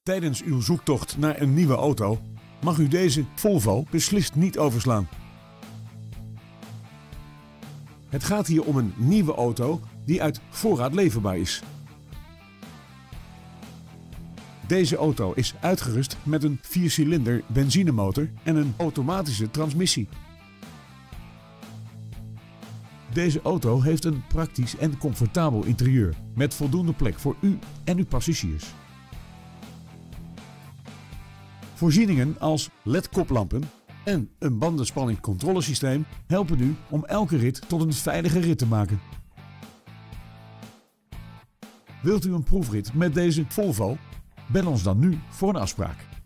Tijdens uw zoektocht naar een nieuwe auto mag u deze Volvo beslist niet overslaan. Het gaat hier om een nieuwe auto die uit voorraad leverbaar is. Deze auto is uitgerust met een 4-cilinder benzinemotor en een automatische transmissie. Deze auto heeft een praktisch en comfortabel interieur met voldoende plek voor u en uw passagiers. Voorzieningen als LED-koplampen en een bandenspanningscontrolesysteem helpen u om elke rit tot een veilige rit te maken. Wilt u een proefrit met deze Volvo? Bel ons dan nu voor een afspraak.